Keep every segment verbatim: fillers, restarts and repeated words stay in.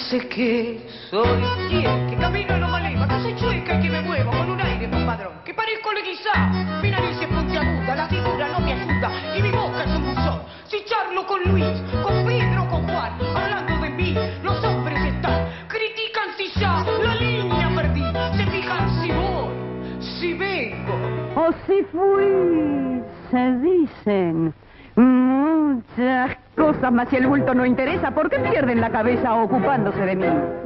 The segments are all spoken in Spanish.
sé qué soy. ¿Quién? Que camino en lo maleva, que soy chueca y que me muevo con un aire compadrón. Que parezco leguizá, mi nariz es puntiaguda, la figura no me ayuda y mi boca es un buzón. Si charlo con Luis, con Pedro, con Juan, hablando de mí, los hombres están. Critican si ya la línea perdí, se fijan si voy, si vengo. O si fui, se dicen muchas cosas, mas si el bulto no interesa, ¿por qué pierden la cabeza ocupándose de mí?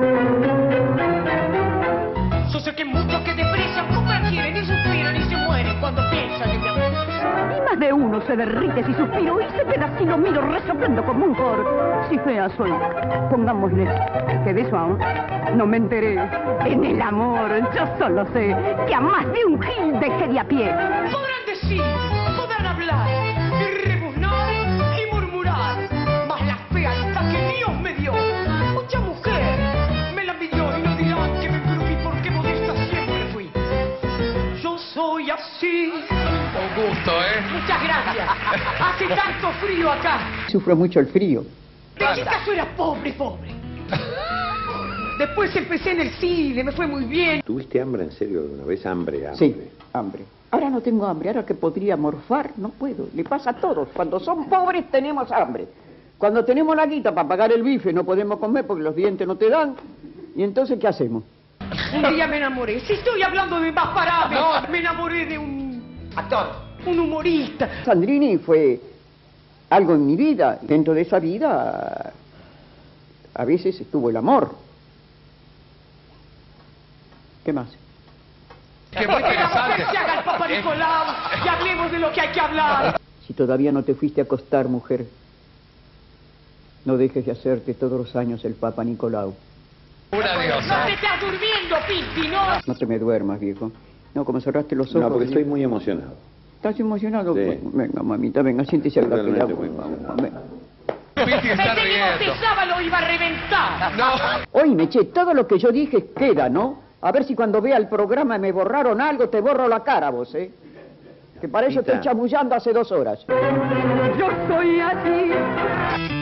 Yo sé que muchos que desprecian nunca quieren, ni suspiran, ni se mueren cuando piensan en mi amor. Y más de uno se derrite si suspiro y se queda así lo miro resoplando como un cor. Si fea soy, pongámosle que de eso aún no me enteré. En el amor yo solo sé que a más de un gil dejé de a pie. Podrán decir, podrán hablar, y rebuznar y murmurar, mas la fealdad que Dios me dio, mucha mujer me la pidió y no dirán que me prudí porque modesta siempre fui. Yo soy así. Un gusto, ¿eh? Muchas gracias. Hace tanto frío acá. Sufro mucho el frío. De chica yo era pobre, pobre. Después empecé en el cine, me fue muy bien. ¿Tuviste hambre en serio alguna vez? Hambre, hambre. Sí, hambre. Ahora no tengo hambre, ahora que podría morfar, no puedo. Le pasa a todos. Cuando son pobres tenemos hambre. Cuando tenemos la guita para pagar el bife no podemos comer porque los dientes no te dan. ¿Y entonces qué hacemos? Un día me enamoré. Si estoy hablando de más parable, no. Me enamoré de un actor, un humorista. Sandrini fue algo en mi vida. Dentro de esa vida a veces estuvo el amor. ¿Qué más? Que muy interesante. Que se haga el Papa Nicolau y hablemos de lo que hay que hablar. Si todavía no te fuiste a acostar, mujer, no dejes de hacerte todos los años el Papa Nicolau. Una No diosa. te estás durmiendo, Pipi, ¿no? No te me duermas, viejo. No, como cerraste los ojos. No, porque viejo. estoy muy emocionado. ¿Estás emocionado? Sí. Venga, mamita, venga, siéntese acá. que la- Realmente muy emocionado. Venga. Piti está Pensé que vos riendo. de sábado iba a reventar. No. Oíme, che, todo lo que yo dije queda, ¿no? A ver si cuando vea el programa me borraron algo, te borro la cara vos, ¿eh? Que para eso Pita. estoy chamullando hace dos horas. Yo soy así.